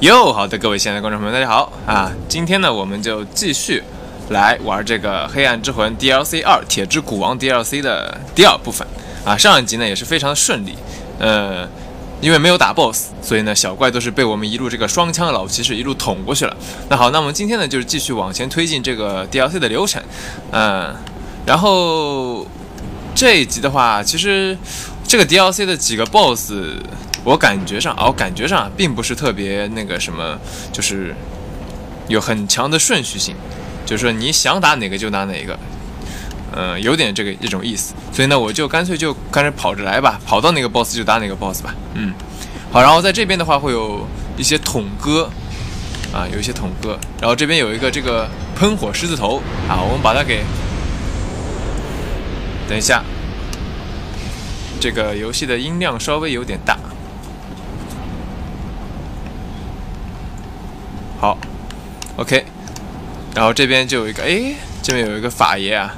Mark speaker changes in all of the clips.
Speaker 1: 好的，各位亲爱的观众朋友们，大家好啊！今天呢，我们就继续来玩这个《黑暗之魂》DLC 2铁之古王 DLC 的第二部分啊。上一集呢也是非常的顺利，因为没有打 BOSS， 所以呢小怪都是被我们一路这个双枪老骑士一路捅过去了。那好，那我们今天呢就是继续往前推进这个 DLC 的流程，然后这一集的话，其实这个 DLC 的几个 BOSS。我感觉上并不是特别那个什么，就是有很强的顺序性，就是说你想打哪个就打哪个，有点这种意思。所以呢，我就干脆就开始跑着来吧，跑到哪个 boss 就打哪个 boss 吧。好，然后在这边的话会有一些桶哥啊，有一些桶哥，然后这边有一个这个喷火狮子头啊，我们把它给，等一下，这个游戏的音量稍微有点大。好 ，OK， 然后这边就有一个，这边有一个法爷啊。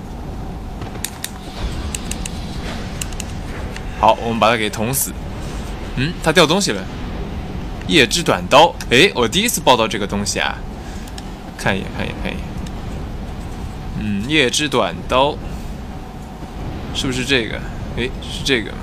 Speaker 1: 好，我们把他给捅死。他掉东西了，夜之短刀。我第一次报道这个东西啊，看一眼。夜之短刀，是不是这个？是这个吗？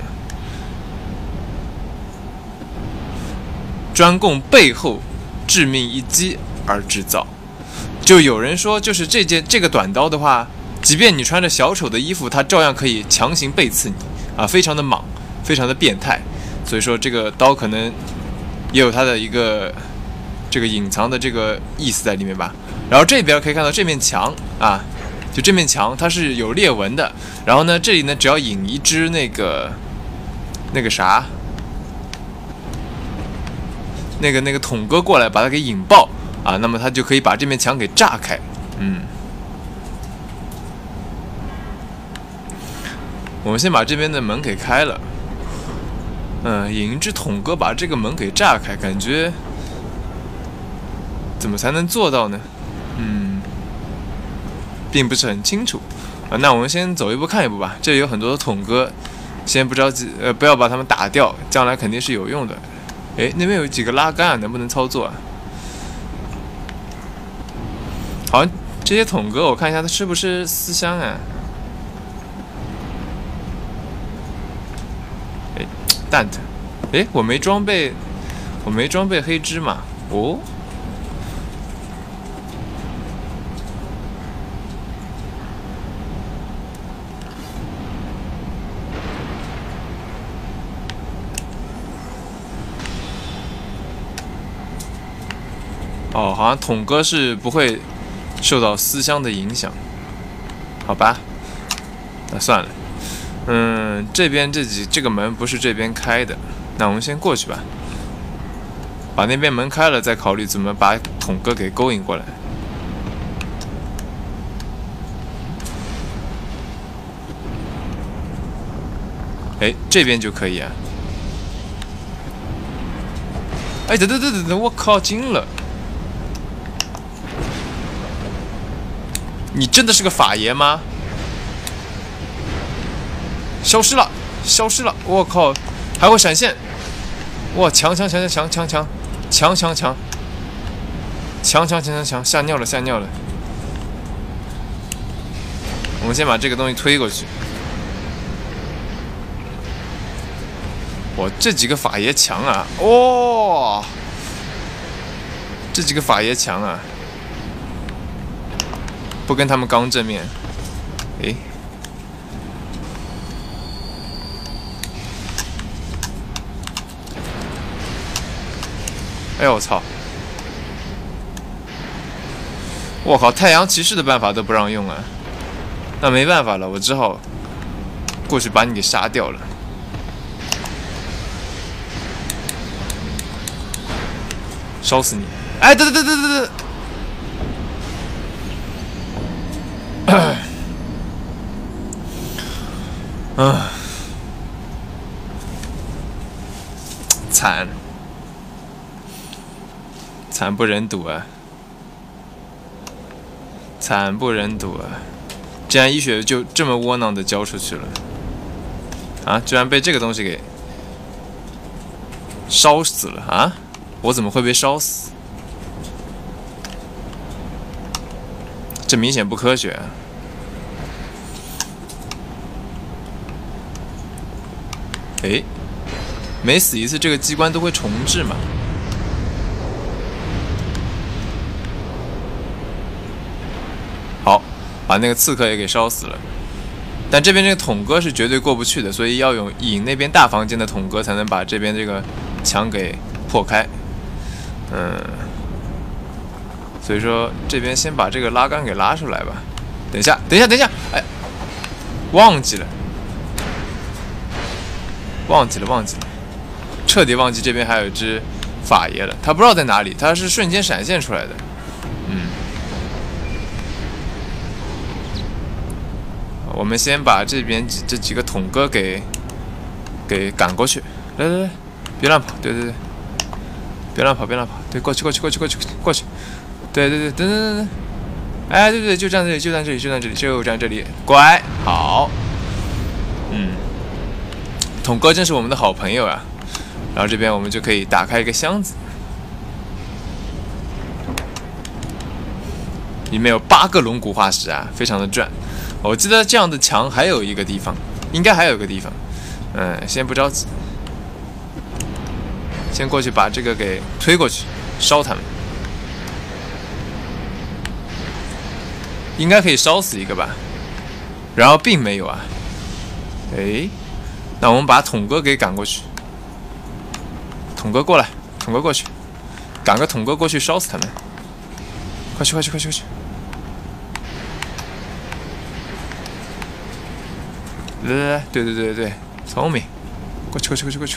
Speaker 1: 专供背后致命一击而制造，就有人说，就是这个短刀的话，即便你穿着小丑的衣服，它照样可以强行背刺你啊，非常的莽，非常的变态。所以说这个刀可能也有它的一个这个隐藏的这个意思在里面吧。然后这边可以看到这面墙啊，就这面墙它是有裂纹的。然后呢，这里呢只要引一只那个啥。那个桶哥过来把它给引爆啊，那么他就可以把这面墙给炸开。我们先把这边的门给开了。引一只桶哥把这个门给炸开，感觉怎么才能做到呢？并不是很清楚啊。那我们先走一步看一步吧。这里有很多的桶哥，先不着急，不要把他们打掉，将来肯定是有用的。那边有几个拉杆啊，能不能操作啊？好像这些桶哥，我看一下他是不是思乡啊？蛋疼。我没装备黑芝麻哦。好像桶哥是不会受到思乡的影响，好吧？那算了。这边这个门不是这边开的，那我们先过去吧。把那边门开了，再考虑怎么把桶哥给勾引过来。这边就可以啊。等，我靠，惊了！你真的是个法爷吗？消失了，我靠，还会闪现！哇，强，吓尿了！我们先把这个东西推过去。哇，这几个法爷强啊！这几个法爷强啊！不跟他们刚正面，我操！我靠，太阳骑士的办法都不让用啊！那没办法了，我只好过去把你给杀掉了。烧死你！等。惨不忍睹啊！竟然一血就这么窝囊的交出去了啊！居然被这个东西给烧死了啊！我怎么会被烧死？ 这明显不科学。哎，每死一次，这个机关都会重置嘛？好，把那个刺客也给烧死了。但这边这个桶哥是绝对过不去的，所以要引那边大房间的桶哥才能把这边这个墙给破开。所以说这边先把这个拉杆给拉出来吧。等一下，哎，忘记了，彻底忘记这边还有一只法爷了。他不知道在哪里，他是瞬间闪现出来的。我们先把这边这几个桶哥给赶过去。来，别乱跑，对，别乱跑，对，过去。对，等，哎，对，就站这里，乖，好，桶哥真是我们的好朋友啊。然后这边我们就可以打开一个箱子，里面有8个龙骨化石啊，非常的赚。我记得这样的墙还有一个地方，应该还有一个地方，先不着急，先过去把这个给推过去，烧他们。应该可以烧死一个吧，然后并没有啊。哎，那我们把桶哥给赶过去，桶哥过来，桶哥过去，赶个桶哥过去烧死他们。快去！来，对，聪明，过去！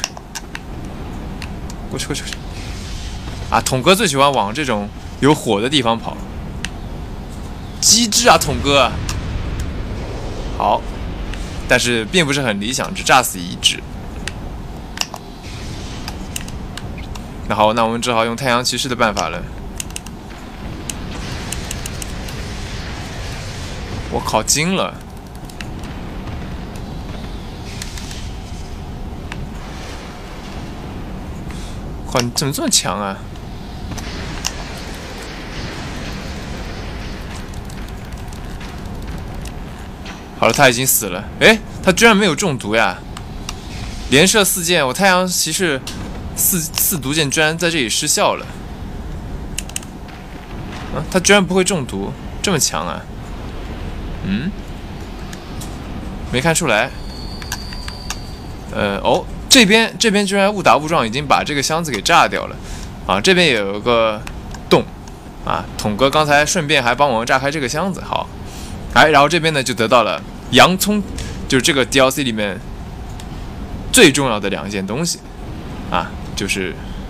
Speaker 1: 啊，桶哥最喜欢往这种有火的地方跑。机智啊，桶哥！好，但是并不是很理想，只炸死1只。那好，那我们只好用太阳骑士的办法了。我靠，惊了！靠，你怎么这么强啊？好了，他已经死了。哎，他居然没有中毒呀！连射4箭，我太阳骑士四毒箭居然在这里失效了。他居然不会中毒，这么强啊！没看出来。这边居然误打误撞已经把这个箱子给炸掉了。啊，这边也有个洞。啊，桶哥刚才顺便还帮我们炸开这个箱子，好。然后这边呢就得到了洋葱，就是这个 DLC 里面最重要的2件东西，啊，就是，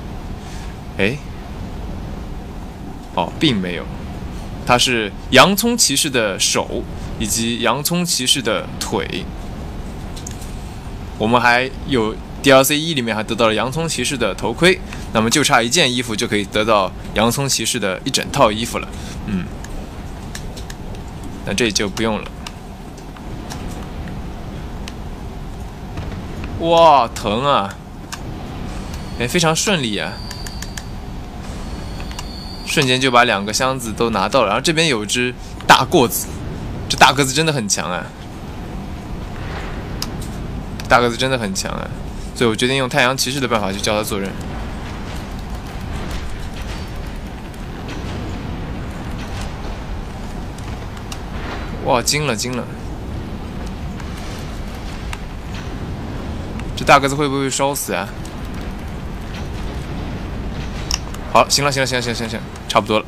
Speaker 1: 并没有，它是洋葱骑士的手以及洋葱骑士的腿。我们还有 DLC 1里面还得到了洋葱骑士的头盔，那么就差1件衣服就可以得到洋葱骑士的一整套衣服了，那这就不用了。哇，疼啊！非常顺利啊，瞬间就把2个箱子都拿到了。然后这边有只大个子，这大个子真的很强啊！所以我决定用太阳骑士的办法去教他做人。哇，惊了！这大个子会不会烧死啊？好，行了，差不多了。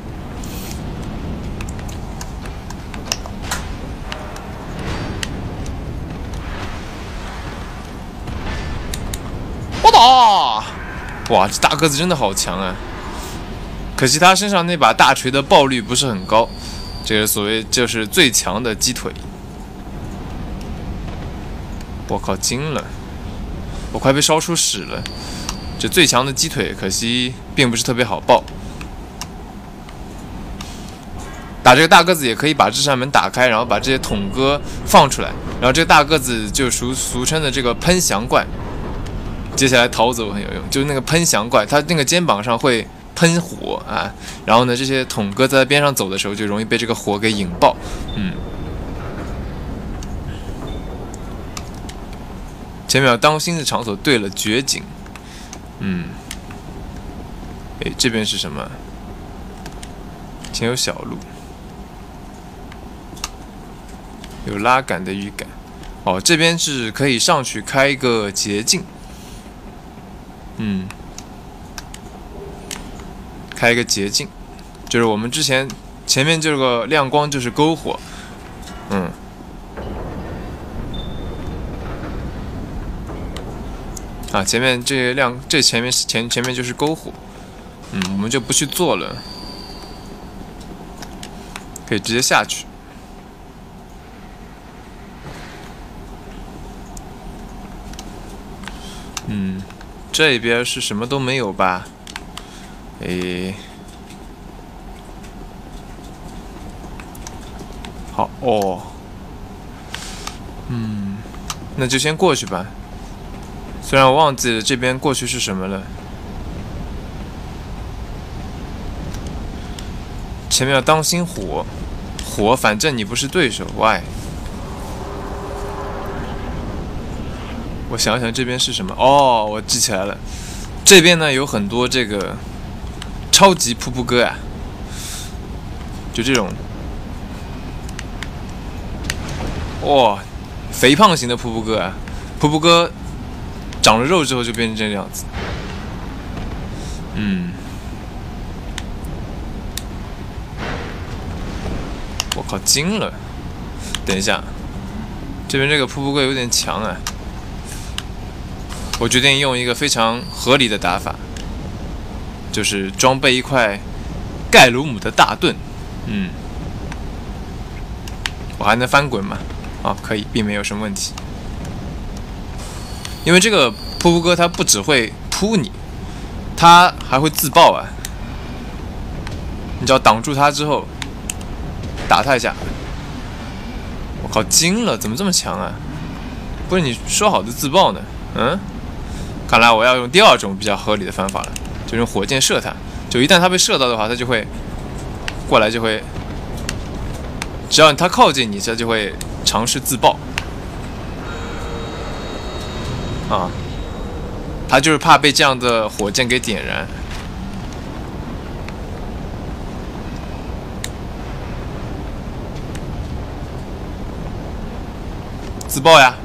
Speaker 1: 我打！哇，这大个子真的好强啊！可惜他身上那把大锤的爆率不是很高。这个所谓就是最强的鸡腿，我靠，惊了！我快被烧出屎了。这最强的鸡腿，可惜并不是特别好爆。打这个大个子也可以把这扇门打开，然后把这些桶哥放出来，然后这个大个子就俗称的这个喷翔怪。接下来逃走很有用，就是那个喷翔怪，他那个肩膀上会喷火啊，然后呢，这些桶哥在边上走的时候就容易被这个火给引爆。前面要当心的场所，对了，绝景。这边是什么？前有小路，有拉杆的预感。哦，这边是可以上去开一个捷径。开一个捷径，就是我们之前前面这个亮光就是篝火。前面这亮，这前面前面就是篝火。我们就不去做了，可以直接下去。这边是什么都没有吧？好哦。那就先过去吧。虽然我忘记了这边过去是什么了。前面要当心火，反正你不是对手。Why？ 我想想这边是什么？哦，我记起来了，这边呢有很多这个超级瀑布哥就这种，肥胖型的瀑布哥瀑布哥长了肉之后就变成这个样子。我靠，惊了！等一下，这边这个瀑布哥有点强我决定用一个非常合理的打法，就是装备一块盖鲁姆的大盾。我还能翻滚吗？可以，并没有什么问题。因为这个瀑布哥它不只会扑你，它还会自爆你只要挡住它之后，打它一下。我靠，惊了！怎么这么强不是你说好的自爆呢？看来我要用第二种比较合理的方法了，就用火箭射它。就一旦它被射到的话，它就会过来，就会，只要它靠近你，它就会尝试自爆。它就是怕被这样的火箭给点燃。自爆呀！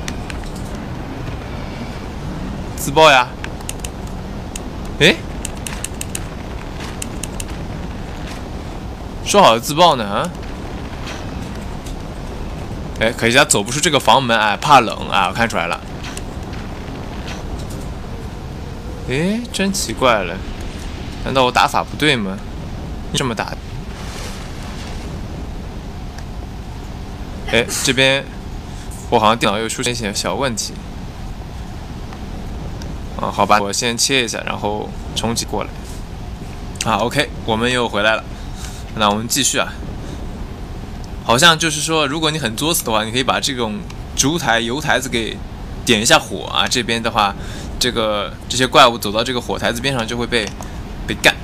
Speaker 1: 自爆呀！说好的自爆呢？可惜他走不出这个房门怕冷我看出来了。真奇怪了，难道我打法不对吗？这么打？这边我好像电脑又出现一些小问题。好吧，我先切一下，然后重启过来。OK， 我们又回来了。那我们继续好像就是说，如果你很作死的话，你可以把这种油台子给点一下火这边的话，这些怪物走到这个火台子边上就会被干。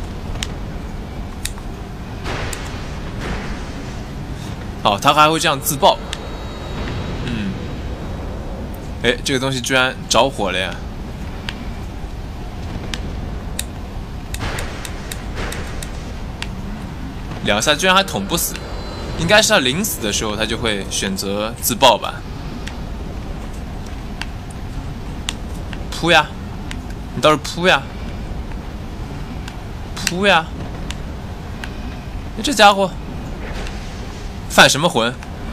Speaker 1: 它还会这样自爆。这个东西居然着火了呀！2下居然还捅不死，应该是他临死的时候，他就会选择自爆吧。扑呀！你倒是扑呀！扑呀！你这家伙犯什么浑？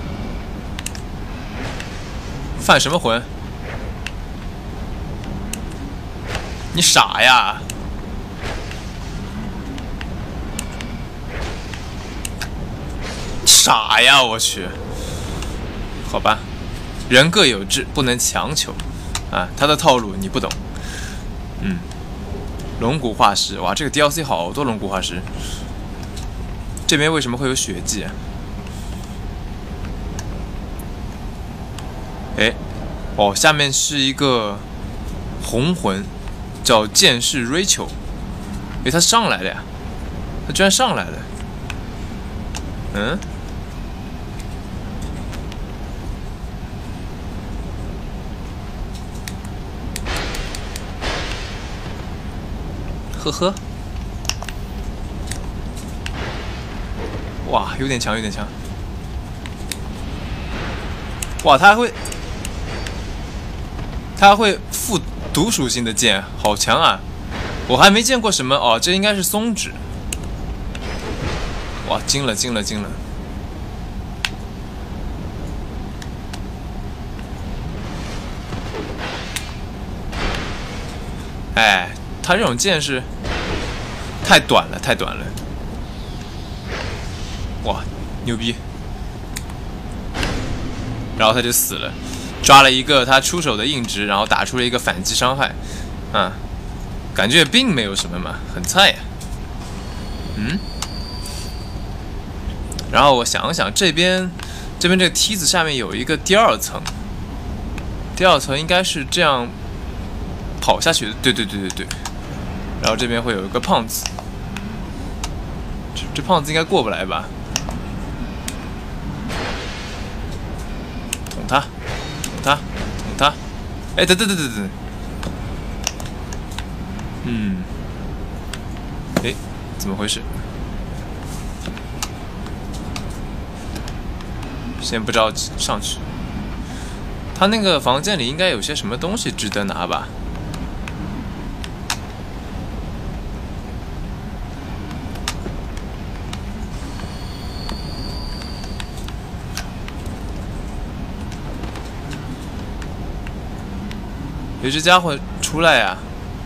Speaker 1: 犯什么浑？你傻呀！傻呀！我去，好吧，人各有志，不能强求他的套路你不懂。龙骨化石，哇，这个 DLC 好多龙骨化石。这边为什么会有血迹下面是一个红魂，叫剑士 Rachel。 诶，他上来了呀！他居然上来了。嗯？呵呵。哇，有点强，有点强。哇，他还会附毒属性的剑，好强啊！我还没见过什么哦，这应该是松脂。哇，惊了，惊了，惊了！哎，他这种剑是太短了，太短了。哇，牛逼！然后他就死了，抓了一个他出手的硬直，然后打出了一个反击伤害，啊，感觉并没有什么嘛，很菜呀。嗯。然后我想想，这边这个梯子下面有一个第二层，第二层应该是这样跑下去的，对。然后这边会有一个胖子，这胖子应该过不来吧？捅他！哎，等，哎，怎么回事？先不着急上去。他那个房间里应该有些什么东西值得拿吧？有这家伙出来呀！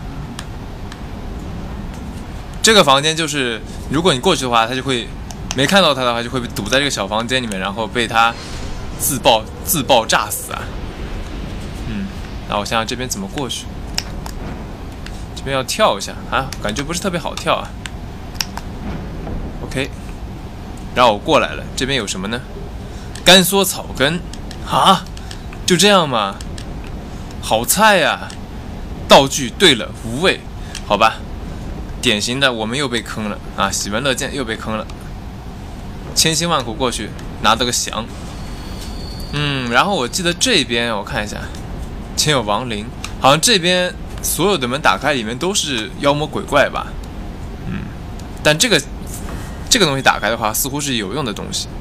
Speaker 1: 这个房间就是，如果你过去的话，他就会没看到他的话，就会被堵在这个小房间里面，然后被他自爆炸死啊！那我想想这边怎么过去？这边要跳一下啊，感觉不是特别好跳啊。OK， 然后我过来了，这边有什么呢？干缩草根啊，就这样吗？好菜呀！道具对了，无畏，好吧，典型的我们又被坑了啊！喜闻乐见又被坑了，千辛万苦过去拿到个降。然后我记得这边我看一下，前有亡灵，好像这边所有的门打开里面都是妖魔鬼怪吧？但这个东西打开的话，似乎是有用的东西。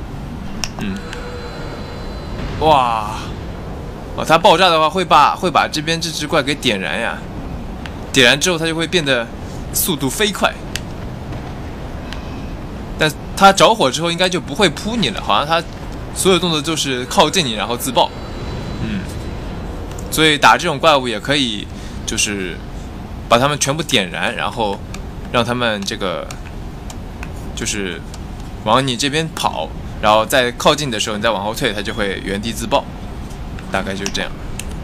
Speaker 1: 哇！哦，它爆炸的话会把这边这只怪给点燃呀，点燃之后它就会变得速度飞快，但它着火之后应该就不会扑你了，好像它所有动作就是靠近你然后自爆，所以打这种怪物也可以，就是把它们全部点燃，然后让他们这个就是往你这边跑，然后在靠近的时候你再往后退，它就会原地自爆。大概就是这样。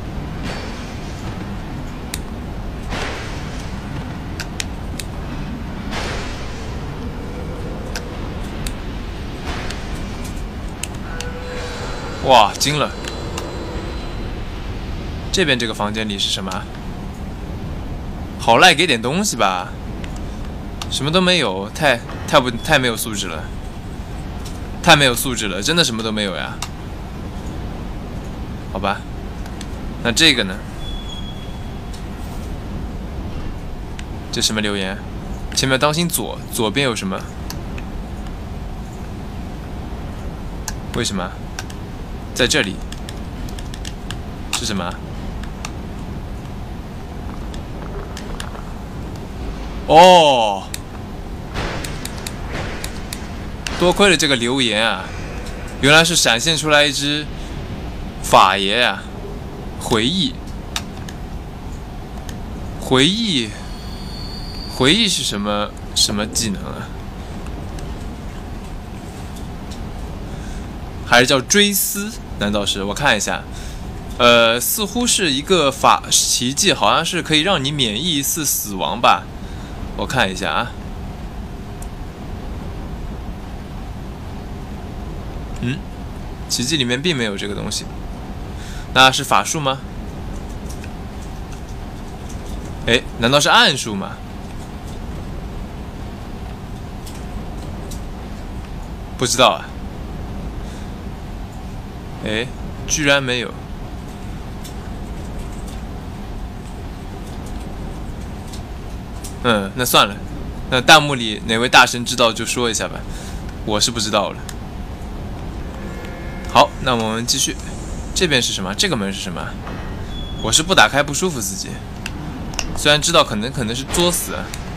Speaker 1: 哇，惊了！这边这个房间里是什么？好赖给点东西吧。什么都没有，太没有素质了，太没有素质了，真的什么都没有呀。好吧，那这个呢？这什么留言？前面当心左边有什么？为什么？在这里是什么？哦，多亏了这个留言啊，原来是闪现出来一只法爷啊！回忆是什么技能啊？还是叫追思？难道是？我看一下，似乎是一个法奇迹，好像是可以让你免疫一次死亡吧？我看一下啊。奇迹里面并没有这个东西。那是法术吗？哎，难道是暗术吗？ 不知道啊。哎，居然没有。那算了，那弹幕里哪位大神知道就说一下吧，我是不知道了。好，那我们继续。这边是什么？这个门是什么？我是不打开不舒服自己，虽然知道可能是作死。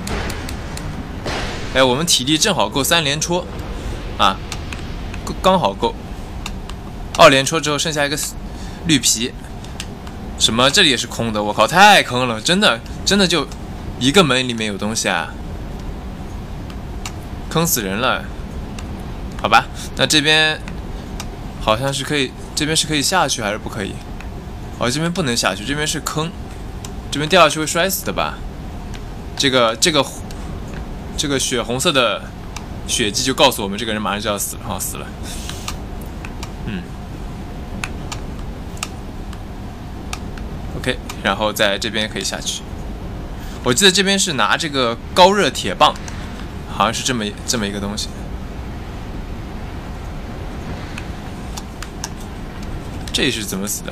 Speaker 1: 哎，我们体力正好够3连戳，啊，刚好够。2连戳之后剩下一个绿皮，什么？这里也是空的，我靠，太坑了，真的就一个门里面有东西啊，坑死人了。好吧，那这边好像是可以。这边是可以下去还是不可以？哦，这边不能下去，这边是坑，这边掉下去会摔死的吧？这个血红色的血迹就告诉我们，这个人马上就要死了，好，死了。OK， 然后在这边可以下去。我记得这边是拿这个高热铁棒，好像是这么一个东西。这是怎么死的？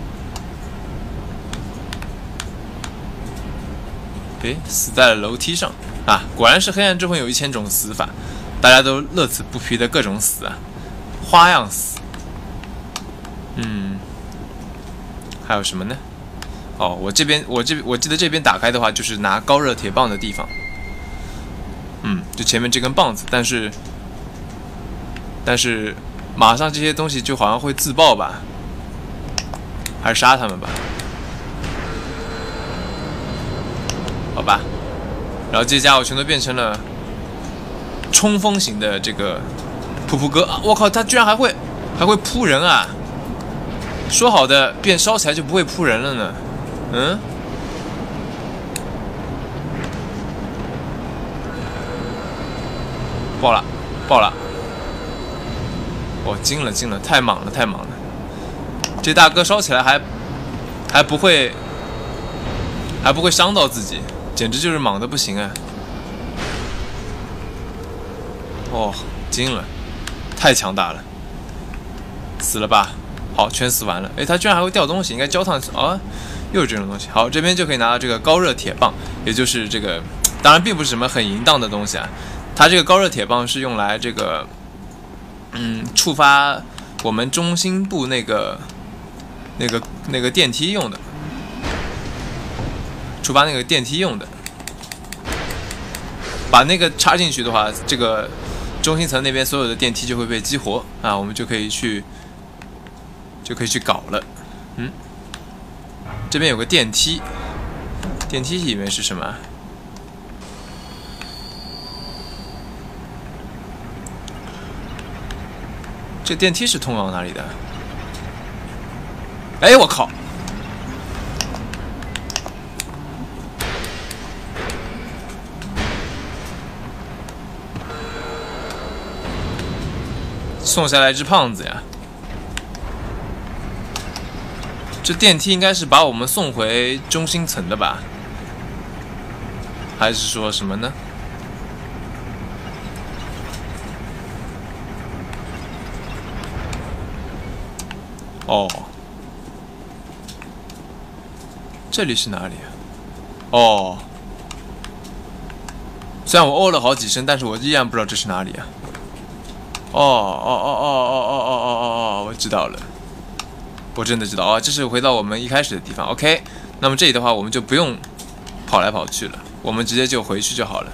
Speaker 1: 诶，死在了楼梯上啊！果然是黑暗之魂有1000种死法，大家都乐此不疲的各种死啊，花样死。还有什么呢？哦，我记得这边打开的话就是拿高热铁棒的地方。就前面这根棒子，但是马上这些东西就好像会自爆吧。还是杀他们吧，好吧。然后这些家伙全都变成了冲锋型的这个噗噗哥啊！我靠，他居然还会扑人啊！说好的变烧起来就不会扑人了呢？爆了！我惊了，太莽了！这大哥烧起来还不会伤到自己，简直就是莽的不行啊！哦，惊了，太强大了，死了吧？好，全死完了。哎，他居然还会掉东西，应该焦炭啊，又是这种东西。好，这边就可以拿到这个高热铁棒，也就是这个，当然并不是什么很淫荡的东西啊。它这个高热铁棒是用来这个，触发我们中心部那个电梯用的，触发那个电梯用的。把那个插进去的话，这个中心层那边所有的电梯就会被激活啊，我们就可以去搞了。这边有个电梯，电梯里面是什么？这电梯是通往哪里的？哎，我靠！送下来只胖子呀！这电梯应该是把我们送回中心层的吧？还是说什么呢？哦，这里是哪里啊？哦，虽然我哦了好几声，但是我依然不知道这是哪里啊。我知道了，我真的知道啊，这是回到我们一开始的地方。OK， 那么这里的话，我们就不用跑来跑去了，我们直接就回去就好了。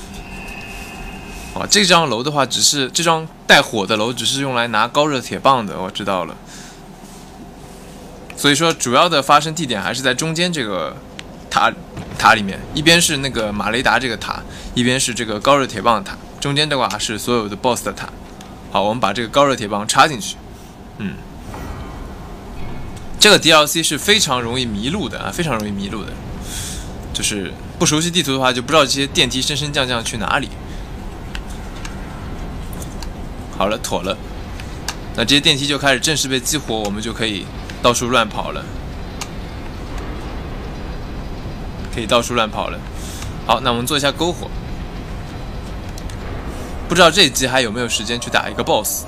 Speaker 1: 哦，这幢楼的话，这幢带火的楼只是用来拿高热铁棒的，我知道了。所以说，主要的发生地点还是在中间这个塔里面，一边是那个马雷达这个塔，一边是这个高热铁棒的塔，中间的话是所有的 BOSS 的塔。好，我们把这个高热铁棒插进去。这个 DLC 是非常容易迷路的啊，非常容易迷路的。就是不熟悉地图的话，就不知道这些电梯升升降降去哪里。好了，妥了。那这些电梯就开始正式被激活，我们就可以到处乱跑了。好，那我们做一下篝火。 不知道这一集还有没有时间去打一个 BOSS。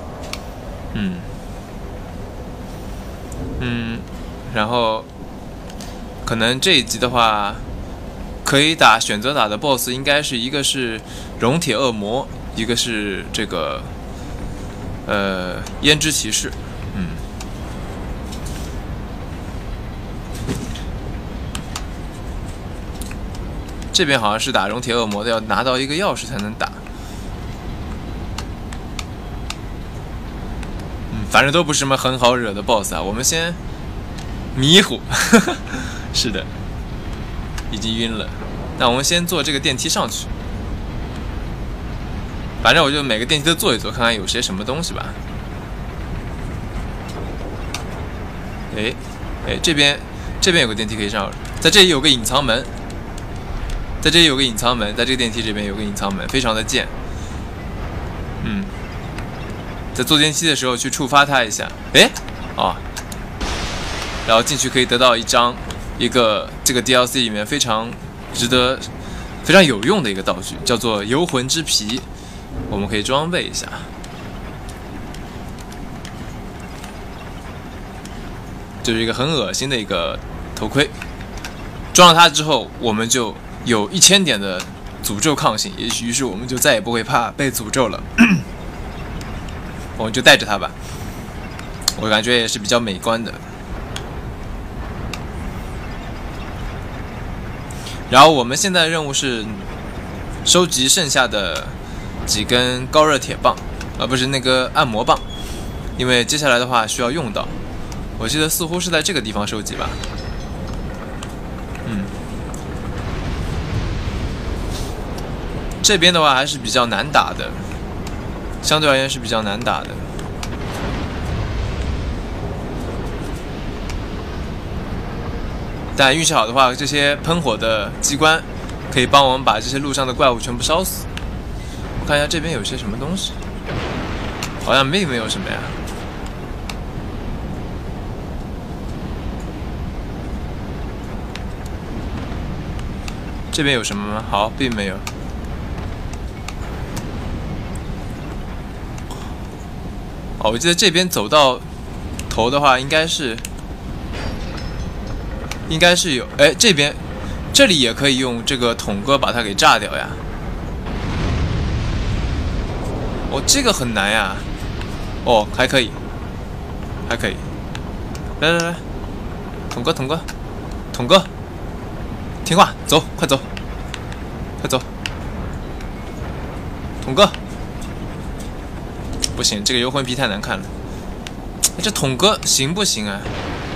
Speaker 1: 然后可能这一集的话，可以选择打的 BOSS 应该是一个是熔铁恶魔，一个是这个胭脂骑士。这边好像是打熔铁恶魔的，要拿到一个钥匙才能打。反正都不是什么很好惹的 BOSS 啊。我们先迷糊，是的，已经晕了。那我们先坐这个电梯上去。反正我就每个电梯都坐一坐，看看有些什么东西吧。这边有个电梯可以上，在这里有个隐藏门，在这里有个隐藏门，在这个电梯这边有个隐藏门，非常的贱。在坐电梯的时候去触发它一下，然后进去可以得到一个这个 DLC 里面非常有用的一个道具，叫做游魂之皮，我们可以装备一下。就是一个很恶心的一个头盔，装了它之后，我们就有1000点的诅咒抗性，于是我们就再也不会怕被诅咒了。我们就带着它吧，我感觉也是比较美观的。然后我们现在的任务是收集剩下的几根高热铁棒，不是那个按摩棒，因为接下来的话需要用到。我记得似乎是在这个地方收集吧。这边的话还是比较难打的，相对而言是比较难打的。但运气好的话，这些喷火的机关可以帮我们把这些路上的怪物全部烧死。我看一下这边有些什么东西，好像并没有什么呀。这边有什么吗？好，并没有。我记得这边走到头的话，应该是有，这里也可以用这个桶哥把它给炸掉呀。这个很难呀。还可以，来，桶哥，听话，走，快走，桶哥。不行，这个游魂皮太难看了。这桶哥行不行啊？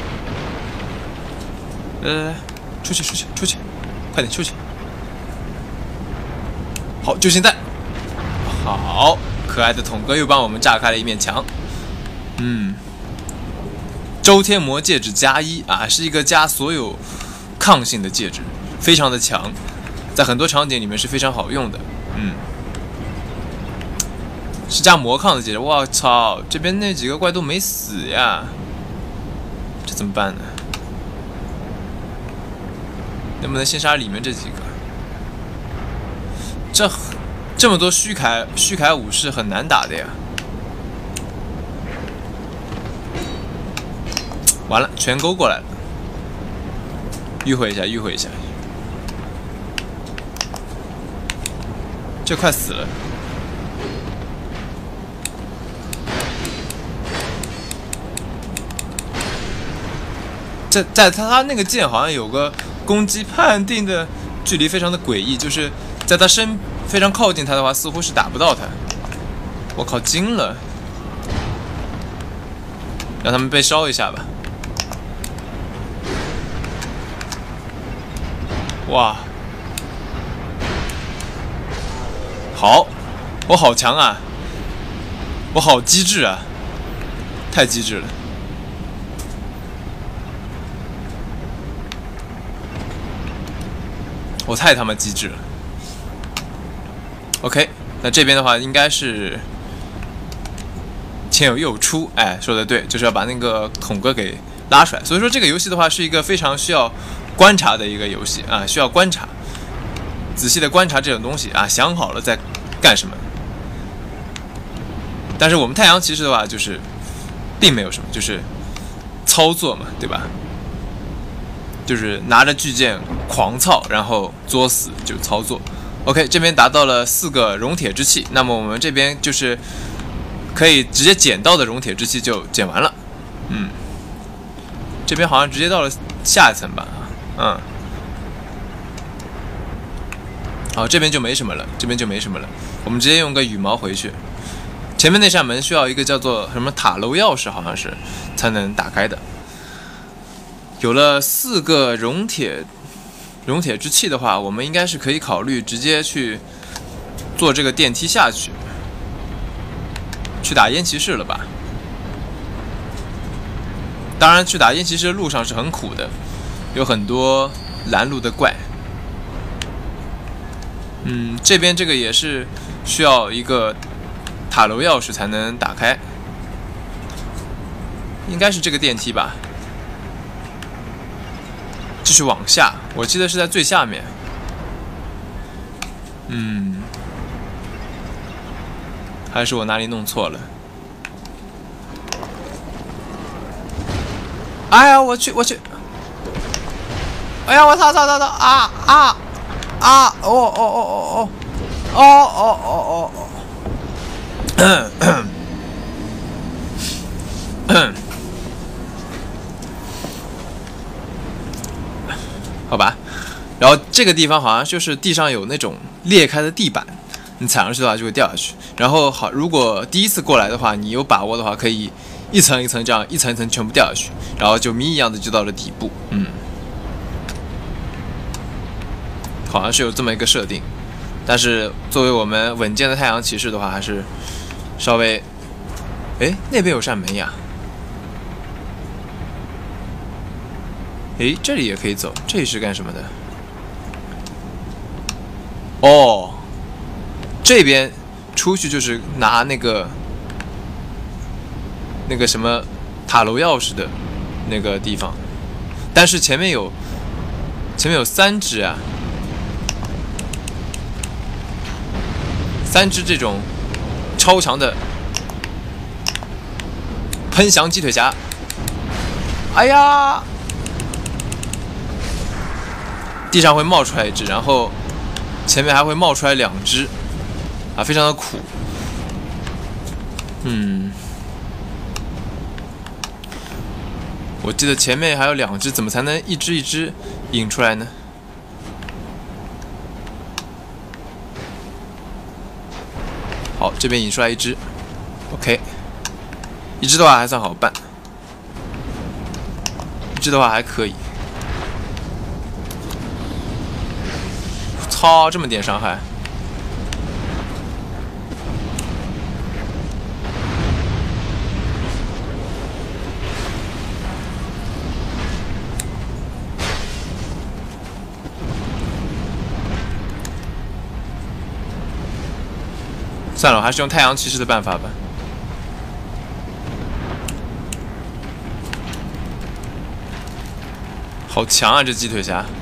Speaker 1: 来，出去，快点出去！好，就现在。好，可爱的桶哥又帮我们炸开了一面墙。周天魔戒指加1啊，是一个加所有抗性的戒指，非常的强，在很多场景里面是非常好用的。是加魔抗的戒指，我操！这边那几个怪都没死呀，这怎么办呢？能不能先杀里面这几个？这么多虚铠武士很难打的呀。完了，全勾过来了，迂回一下，这快死了。在他那个剑好像有个攻击判定的距离非常的诡异，就是在他非常靠近他的话，似乎是打不到他。我靠，惊了！让他们被烧一下吧。哇，好，我好强啊！我好机智啊！太机智了。我太他妈机智了。OK， 那这边的话应该是前有右出，说的对，就是要把那个桶哥给拉出来。所以说这个游戏的话是一个非常需要观察的一个游戏啊，需要观察，仔细的观察这种东西啊，想好了再干什么。 但是我们太阳骑士的话，就是并没有什么，就是操作嘛，对吧？就是拿着巨剑狂操，然后作死就操作。OK， 这边达到了4个熔铁之气，那么我们这边就是可以直接捡到的熔铁之气就捡完了。这边好像直接到了下一层吧，好，这边就没什么了，我们直接用个羽毛回去。前面那扇门需要一个叫做什么塔楼钥匙，好像是才能打开的。有了4个熔铁之气的话，我们应该是可以考虑直接去坐这个电梯下去，去打烟骑士了吧？当然，去打烟骑士的路上是很苦的，有很多拦路的怪。这边这个也是需要一个塔楼钥匙才能打开，应该是这个电梯吧。继续往下，我记得是在最下面。还是我哪里弄错了？哎呀，我去！哎呀，我操！好吧，然后这个地方好像就是地上有那种裂开的地板，你踩上去的话就会掉下去。然后好，如果第一次过来的话，你有把握的话，可以一层一层这样一层一层全部掉下去，然后就谜一样的就到了底部。好像是有这么一个设定，但是作为我们稳健的太阳骑士的话，还是稍微……哎，那边有扇门呀。诶，这里也可以走，这里是干什么的？哦，这边出去就是拿那个什么塔楼钥匙的那个地方，但是前面有3只啊，3只这种超强的喷翔鸡腿侠。哎呀！地上会冒出来1只，然后前面还会冒出来2只，啊，非常的苦。我记得前面还有2只，怎么才能一只一只引出来呢？好，这边引出来1只 ，OK， 1只的话还算好办，1只的话还可以。操，这么点伤害！算了，我还是用太阳骑士的办法吧。好强啊，这鸡腿侠！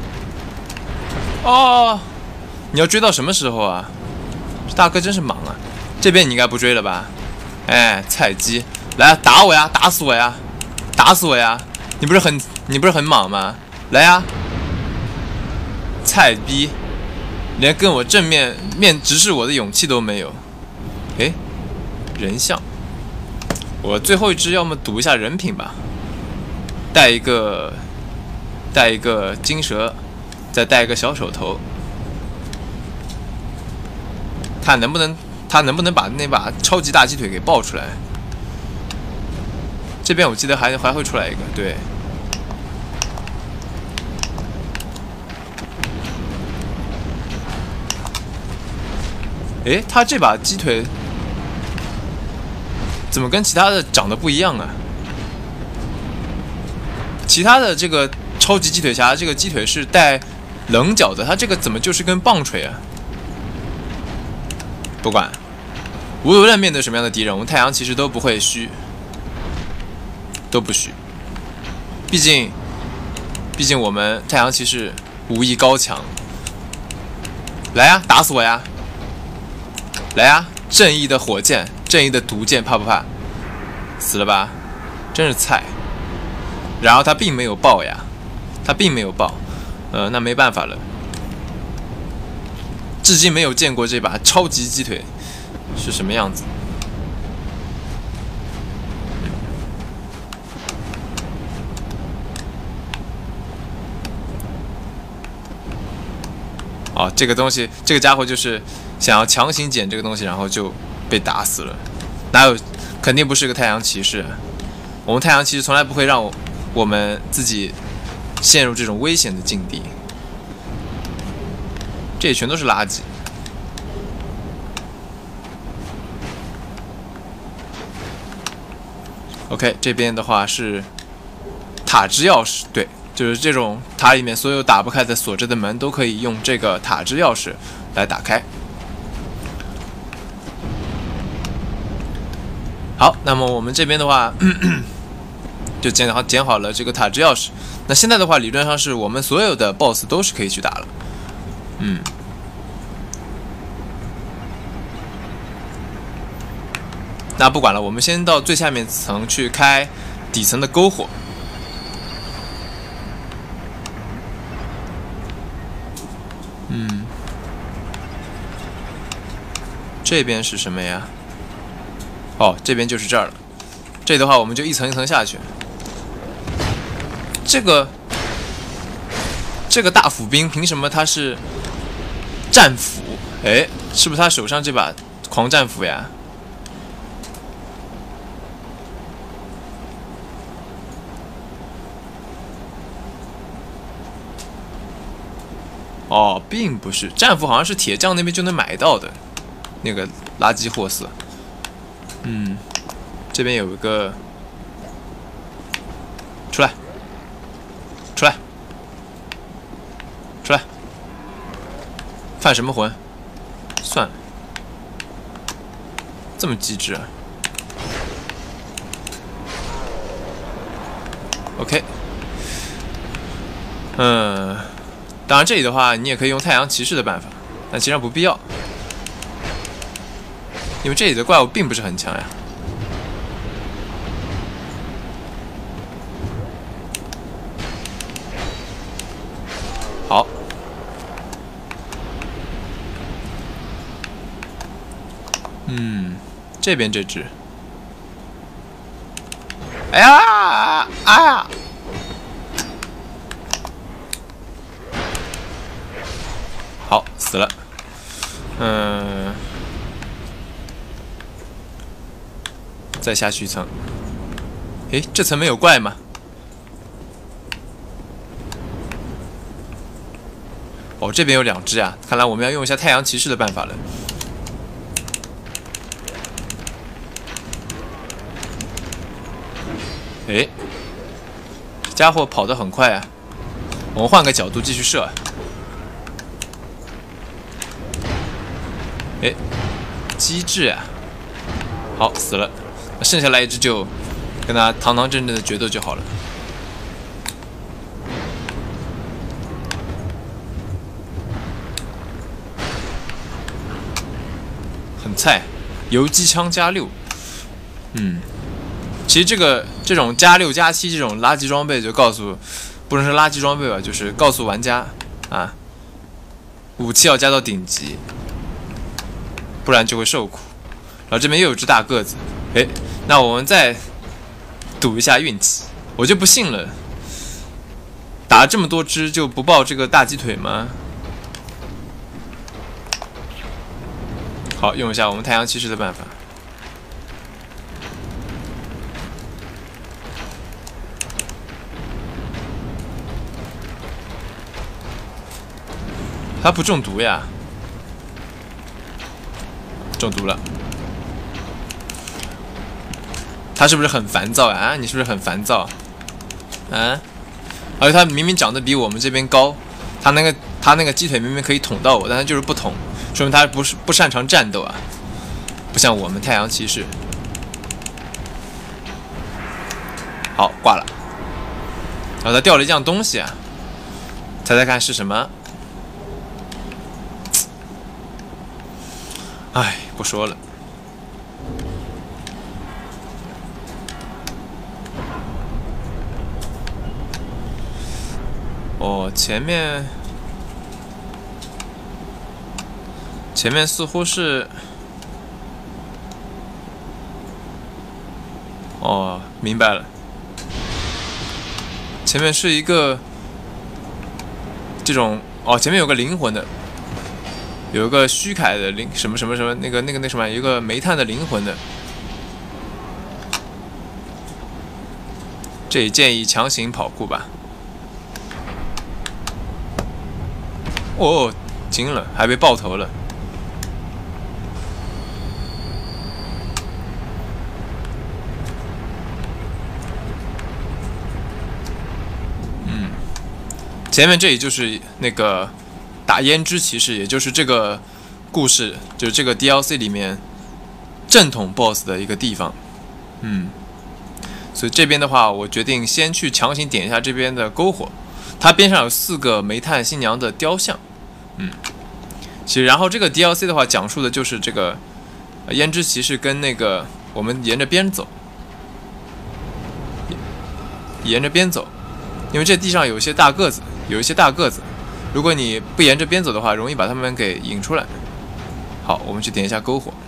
Speaker 1: 哦，你要追到什么时候啊？这大哥真是忙啊！这边你应该不追了吧？哎，菜鸡，来啊，打我呀，打死我呀，打死我呀！你不是很莽吗？来呀，菜逼，连跟我正面直视我的勇气都没有。哎，人像，我最后1只要么赌一下人品吧，带一个金蛇，再带一个小手头，他能不能把那把超级大鸡腿给爆出来？这边我记得还会出来一个，对。诶，他这把鸡腿怎么跟其他的长得不一样啊？其他的这个超级鸡腿侠，这个鸡腿是带棱角的，他这个怎么就是根棒槌啊？不管，无论面对什么样的敌人，我们太阳骑士都不会虚，都不虚。毕竟我们太阳骑士武艺高强。来呀，打死我呀！来呀， 正义的火箭，正义的毒箭，怕不怕？死了吧，真是菜。然后他并没有爆呀，他并没有爆，那没办法了。至今没有见过这把超级鸡腿是什么样子。哦，这个东西，这个家伙就是想要强行捡这个东西，然后就被打死了。哪有？肯定不是个太阳骑士。我们太阳骑士从来不会让我们自己陷入这种危险的境地。这也全都是垃圾。OK， 这边的话是塔之钥匙，对。就是这种塔里面所有打不开的锁着的门都可以用这个塔之钥匙来打开。好，那么我们这边的话就捡好了这个塔之钥匙。那现在的话，理论上是我们所有的 BOSS 都是可以去打了。那不管了，我们先到最下面层去开底层的篝火。这边是什么呀？哦，这边就是这儿了。这的话，我们就一层一层下去。这个大斧兵凭什么他是战斧？哎，是不是他手上这把狂战斧呀？哦，并不是，战斧好像是铁匠那边就能买到的。那个垃圾货色，这边有一个，出来，犯什么浑？算了，这么机智啊 ？OK， 当然这里的话，你也可以用太阳骑士的办法，但其实上不必要。因为这里的怪物并不是很强呀。好，这边这只，哎呀，好，死了，再下去一层。诶，这层没有怪吗？哦，这边有2只啊！看来我们要用一下太阳骑士的办法了。诶，这家伙跑得很快啊！我们换个角度继续射。诶，机智啊！好，死了。剩下来一只就跟他堂堂正正的决斗就好了。很菜，游击枪加6。其实这种加6加7这种垃圾装备就告诉，不能说垃圾装备吧，就是告诉玩家啊，武器要加到顶级，不然就会受苦。然后这边又有只大个子，诶，那我们再赌一下运气，我就不信了，打了这么多只就不爆这个大鸡腿吗？好，用一下我们太阳骑士的办法。他不中毒呀？中毒了。他是不是很烦躁啊？你是不是很烦躁？啊？而且他明明长得比我们这边高，他那个鸡腿明明可以捅到我，但他就是不捅，说明他不擅长战斗啊，不像我们太阳骑士。好，挂了。然后他掉了一样东西啊，猜猜看是什么？哎，不说了。 哦，前面似乎是，哦，明白了，前面是一个这种，哦，前面有个灵魂的，有一个虚凯的什么那个什么，有一个煤炭的灵魂的。这里建议强行跑酷吧。哦，惊了，还被爆头了。前面这里就是那个打胭脂骑士，也就是这个故事，就是这个 DLC 里面正统 BOSS 的一个地方。所以这边的话，我决定先去强行点一下这边的篝火。它边上有4个煤炭新娘的雕像。其实然后这个 DLC 的话，讲述的就是这个胭脂骑士跟那个我们沿着边走，因为这地上有一些大个子，如果你不沿着边走的话，容易把他们给引出来。好，我们去点一下篝火。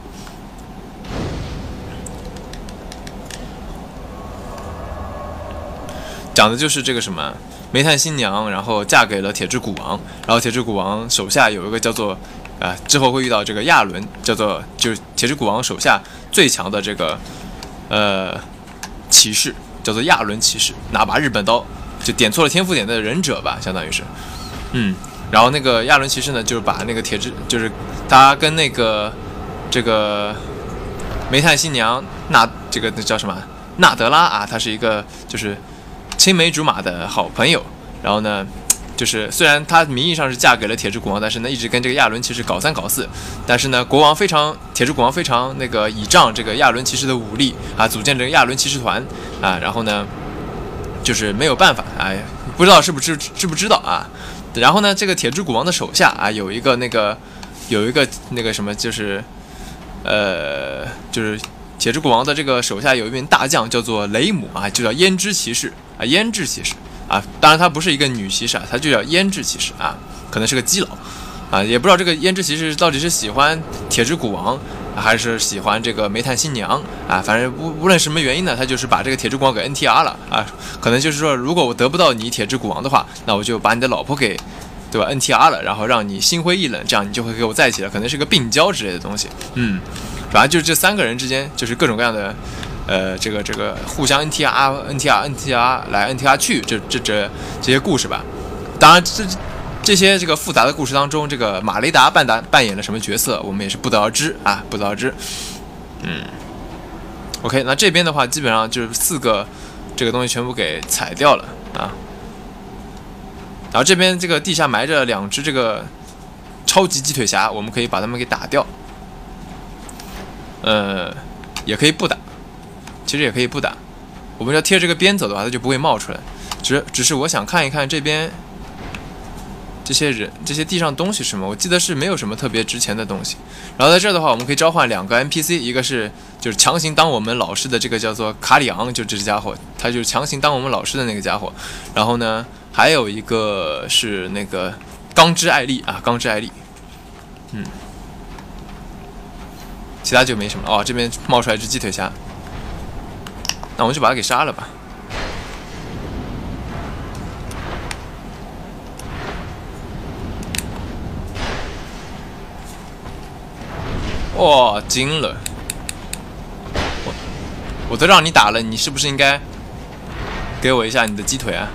Speaker 1: 讲的就是这个什么煤炭新娘，然后嫁给了铁之谷王，然后铁之谷王手下有一个叫做之后会遇到这个亚伦，就是铁之谷王手下最强的这个骑士，叫做亚伦骑士，拿把日本刀，就点错了天赋点的忍者吧，相当于是，然后那个亚伦骑士呢，就是把那个就是他跟那个这个煤炭新娘那叫什么纳德拉啊，他是一个就是青梅竹马的好朋友。然后呢，就是虽然她名义上是嫁给了铁之国王，但是呢一直跟这个亚伦骑士搞三搞四。但是呢，铁之国王非常那个倚仗这个亚伦骑士的武力啊，组建这个亚伦骑士团啊。然后呢，就是没有办法，哎，不知道知不知道啊？然后呢，这个铁之国王的手下啊，有一个那个什么，就是铁之国王的这个手下有一名大将叫做雷姆啊，就叫胭脂骑士啊，胭脂骑士啊，当然他不是一个女骑士啊，他就叫胭脂骑士啊，可能是个基佬啊，也不知道这个胭脂骑士到底是喜欢铁之国王还是喜欢这个煤炭新娘啊，反正无论什么原因呢，他就是把这个铁之国王给 NTR 了啊，可能就是说，如果我得不到你铁之国王的话，那我就把你的老婆给，对吧 NTR 了，然后让你心灰意冷，这样你就会跟我在一起了，可能是个病娇之类的东西，反正就是这3个人之间就是各种各样的，这个互相 NTR 来 NTR 去，这些故事吧。当然这些这个复杂的故事当中，这个马雷达扮演了什么角色，我们也是不得而知啊，不得而知。OK， 那这边的话基本上就是4个这个东西全部给踩掉了啊。然后这边这个地下埋着2只这个超级鸡腿侠，我们可以把它们给打掉。也可以不打，其实也可以不打。我们要贴这个边走的话，它就不会冒出来。只是我想看一看这边这些地上东西是什么。我记得是没有什么特别值钱的东西。然后在这儿的话，我们可以召唤2个 NPC， 一个是就是强行当我们老师的这个叫做卡里昂，就这只家伙，他就是强行当我们老师的那个家伙。然后呢，还有一个是那个钢之艾丽啊，钢之艾丽，其他就没什么哦。这边冒出来一只鸡腿侠，那我们就把它给杀了吧。哇，惊了！我都让你打了，你是不是应该给我一下你的鸡腿啊？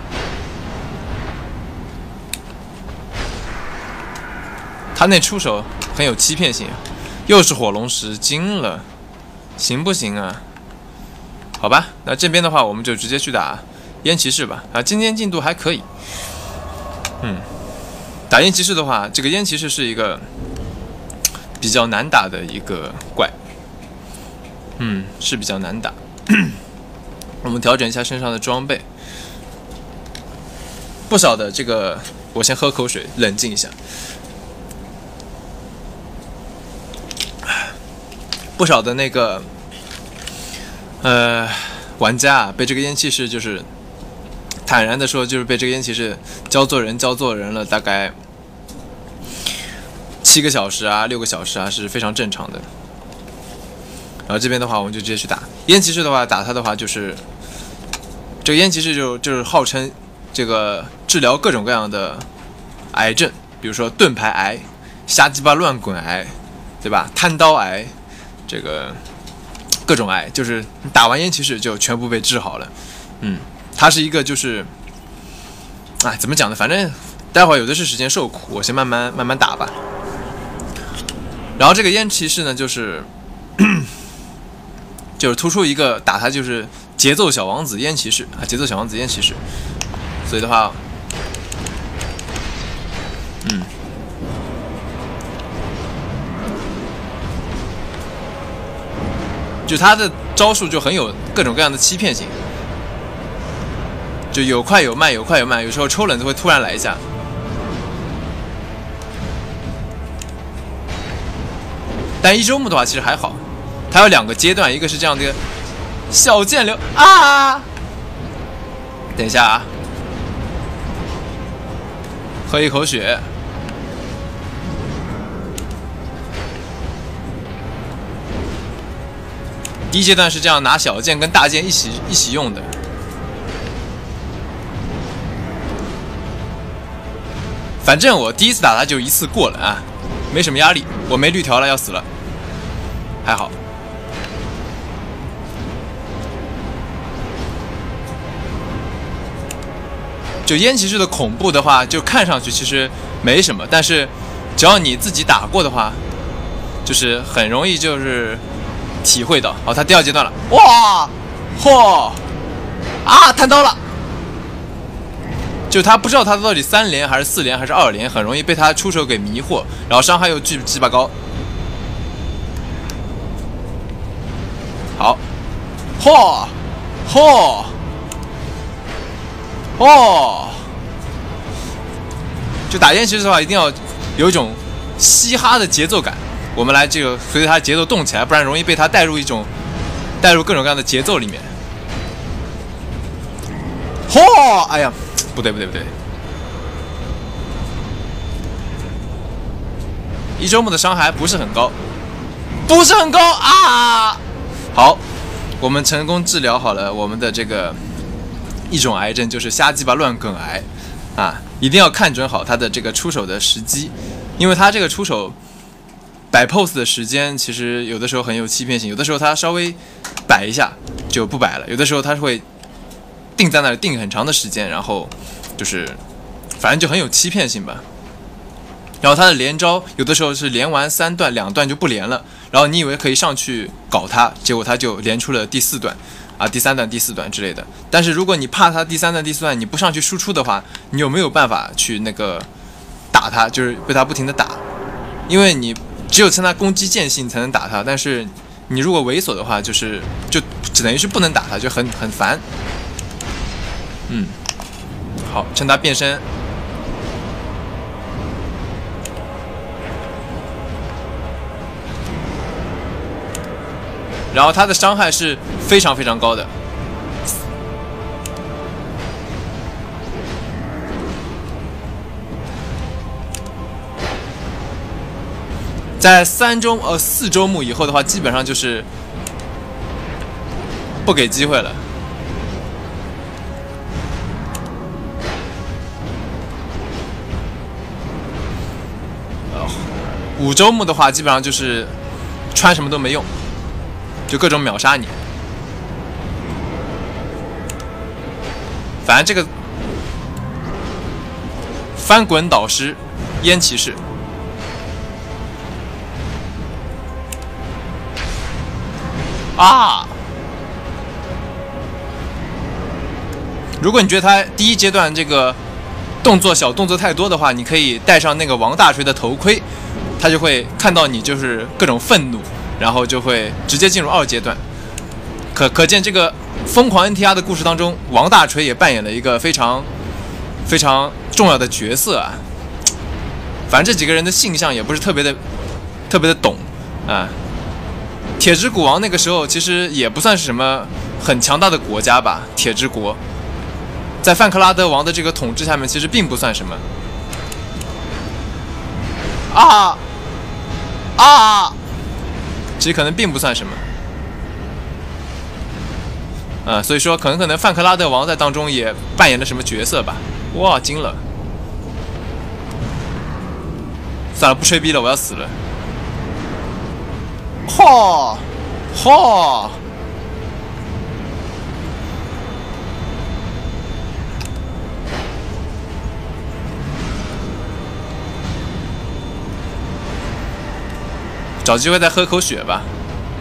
Speaker 1: 他那出手很有欺骗性。又是火龙石，惊了，行不行啊？好吧，那这边的话，我们就直接去打烟骑士吧。啊，今天进度还可以。打烟骑士的话，这个烟骑士是一个比较难打的一个怪。是比较难打。我们调整一下身上的装备，不少的这个，我先喝口水，冷静一下。不少的那个玩家啊，被这个烟气士就是坦然的说，就是被这个烟骑士教做人了，大概7个小时啊，6个小时啊，是非常正常的。然后这边的话，我们就直接去打烟骑士的话，打他的话就是这个烟骑士就是号称这个治疗各种各样的癌症，比如说盾牌癌、瞎鸡巴乱滚癌，对吧？贪刀癌，这个各种癌，就是打完烟骑士就全部被治好了。他是一个就是，怎么讲呢？反正待会儿有的是时间受苦，我先慢慢打吧。然后这个烟骑士呢，就是突出一个打他就是节奏小王子烟骑士啊，节奏小王子烟骑士。所以的话，就他的招数就很有各种各样的欺骗性。就有快有慢，有快有慢，有时候抽冷子会突然来一下。但一周目的话其实还好，它有2个阶段，一个是这样的一个小剑流啊，等一下啊，喝一口血。第一阶段是这样拿小剑跟大剑一起用的。反正我第一次打他就1次过了啊，没什么压力，我没绿条了，要死了，还好。就烟骑士的恐怖的话，就看上去其实没什么，但是只要你自己打过的话，就是很容易就是体会到。他第2阶段了，哇，贪刀了。就他不知道他到底3连还是4连还是2连，很容易被他出手给迷惑，然后伤害又鸡巴高。好，就打烟骑士的话，一定要有一种嘻哈的节奏感。我们来这个随着他节奏动起来，不然容易被他带入各种各样的节奏里面。哎呀！不对，一周目的伤害不是很高啊！好，我们成功治疗好了我们的这个一种癌症，就是瞎鸡巴乱梗癌啊！一定要看准好他的这个出手的时机，因为他这个出手摆 pose 的时间其实有的时候很有欺骗性，有的时候他稍微摆一下就不摆了，有的时候他会定在那里定很长的时间，然后就是反正就很有欺骗性吧。然后他的连招有的时候是连完3段2段就不连了，然后你以为可以上去搞他，结果他就连出了第4段啊，第3段第4段之类的。但是如果你怕他第3段第4段你不上去输出的话，你有没有办法去那个打他，就是被他不停的打，因为你只有趁他攻击间隙才能打他，但是你如果猥琐的话，就只等于是不能打他，就很烦。好，趁他变身，然后他的伤害是非常非常高的。在4周目以后的话，基本上就是不给机会了。5周目的话，基本上就是穿什么都没用，就各种秒杀你。反正这个翻滚导师烟骑士，如果你觉得他第1阶段这个小动作太多的话，你可以戴上那个王大锤的头盔，他就会看到你就是各种愤怒，然后就会直接进入2阶段。可见这个疯狂 NTR 的故事当中，王大锤也扮演了一个非常非常重要的角色啊。反正这几个人的性向也不是特别的懂啊。铁之古王那个时候其实也不算是什么很强大的国家吧，铁之国。 在范克拉德王的这个统治下面，其实并不算什么。其实可能并不算什么。所以说可能范克拉德王在当中也扮演了什么角色吧。哇，惊了！算了，不吹逼了，我要死了。找机会再喝口血吧，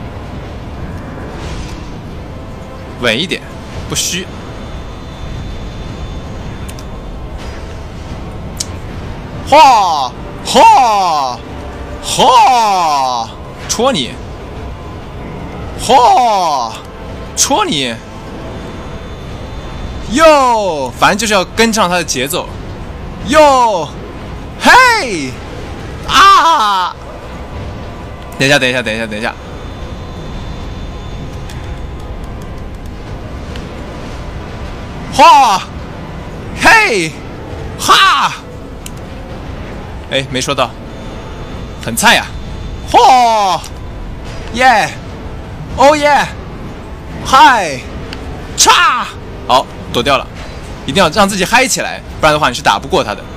Speaker 1: 稳一点，不虚。戳你，戳你，哟，反正就是要跟上他的节奏，哟，嘿，等一下，嘿，哎，没说到，很菜呀，耶，嗨，叉，好，躲掉了，一定要让自己嗨起来，不然的话你是打不过他的。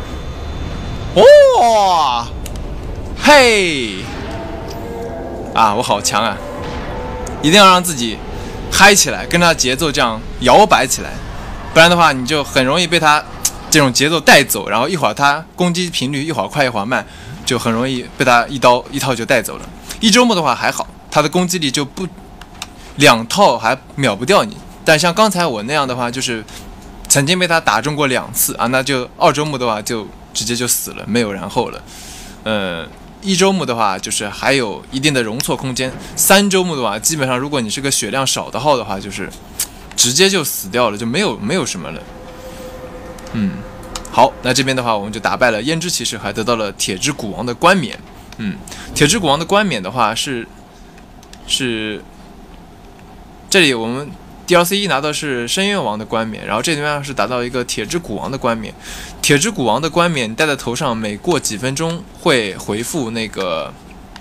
Speaker 1: 嘿，我好强啊！一定要让自己嗨起来，跟他节奏这样摇摆起来，不然的话你就很容易被他这种节奏带走，然后一会儿他攻击频率一会儿快一会儿慢，就很容易被他一套就带走了。一周目的话还好，他的攻击力就不2套还秒不掉你，但像刚才我那样的话，就是曾经被他打中过2次啊，那就2周目的话就直接就死了，没有然后了。1周目的话就是还有一定的容错空间，3周目的话基本上如果你是个血量少的号的话，就是直接就死掉了，就没有什么了。好，那这边的话我们就打败了胭脂骑士，还得到了铁之古王的冠冕。铁之古王的冠冕的话是这里我们 DLC 1拿到是深渊王的冠冕，然后这里面是达到一个铁之古王的冠冕。铁之古王的冠冕戴在头上，每过几分钟会回复那个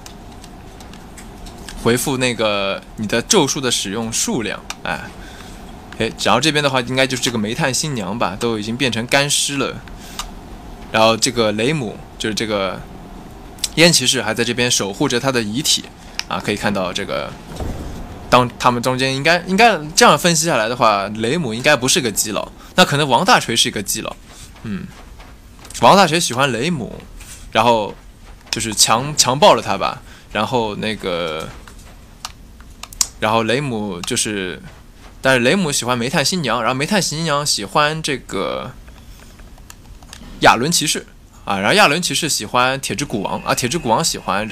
Speaker 1: 你的咒术的使用数量。然后这边的话应该就是这个煤炭新娘吧，都已经变成干尸了。然后这个雷姆就是这个烟骑士还在这边守护着他的遗体可以看到这个。当他们中间应该这样分析下来的话，雷姆应该不是个基佬，那可能王大锤是一个基佬。王大锤喜欢雷姆，然后就是强暴了他吧，然后雷姆就是，但是雷姆喜欢煤炭新娘，然后煤炭新娘喜欢这个亚伦骑士然后亚伦骑士喜欢铁之古王铁之古王喜欢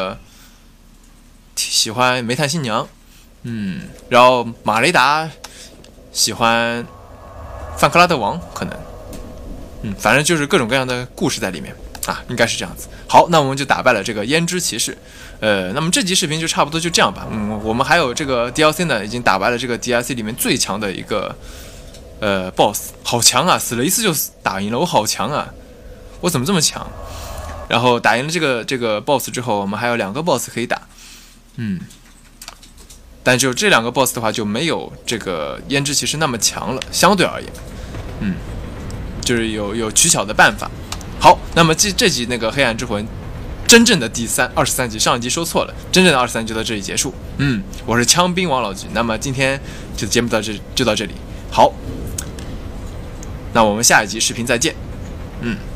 Speaker 1: 煤炭新娘。然后马雷达喜欢范克拉德王，可能，反正就是各种各样的故事在里面应该是这样子。好，那我们就打败了这个胭脂骑士。那么这集视频就差不多就这样吧。我们还有这个 DLC 呢，已经打败了这个 DLC 里面最强的一个BOSS， 好强啊！死了一次就打赢了，我好强啊！我怎么这么强？然后打赢了这个 BOSS 之后，我们还有2个 BOSS 可以打。但就这2个 BOSS 的话就没有这个胭脂骑士那么强了，相对而言，就是有取巧的办法。好，那么这集那个黑暗之魂真正的第23集，上一集说错了，真正的23集就到这里结束。我是枪兵王老吉，那么今天这节目就到这里。好，那我们下一集视频再见。